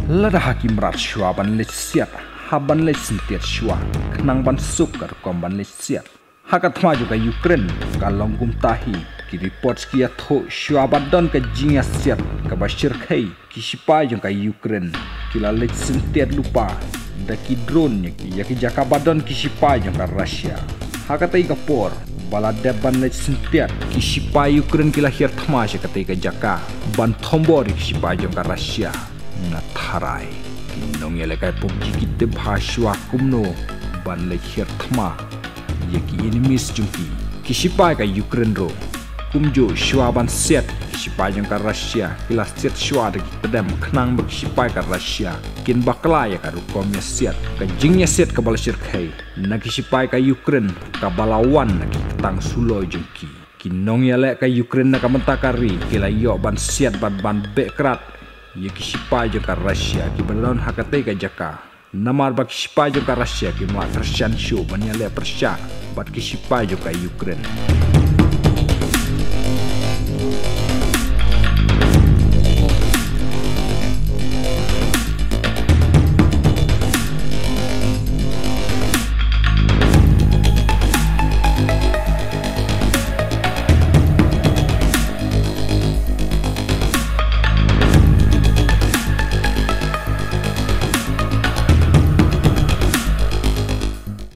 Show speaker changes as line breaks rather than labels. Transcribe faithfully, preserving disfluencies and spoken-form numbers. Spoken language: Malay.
lada hakim rat shua ban lech siat haban lech sintiat shua knang ban suk kar kom ban lech siat hakat ma juga Ukraine kalong gum tahi ki reports ki atho shua badon ka jinga siat ka bashir khai ki sipa jong ka Ukraine kila lech sintiat lupa da ki drone ki ya ki jaka badon ki sipa jong ka Russia hakatai ka por bala deban lech sintiat ki sipa Ukraine kila hir thma she katai ka jaka ban thombor ki sipa jong ka Russia na tharai kinong yele kai pokji kitte bhashwa kumno ban le khir thma ye ki enemies jungki kisipai ka Ukraine ro kumjo shwa ban set kisipai jong ka Russia kila set shwa de pedam knang bak kisipai ka Russia kin bakla ya ka rukom ya set ka jingnya set ka bal shir khai na kisipai ka Ukraine ka balawan na ki tang suloi jungki kinong yele ka Ukraine na ka mentakari kila yo ban set ban ban bekrat ye kisipai jong ka Russia ki balon hakatai ka jaka namar bak kisipai jong ka Russia ki ma Russian show banya le persya bat kisipai jong ka Ukraine.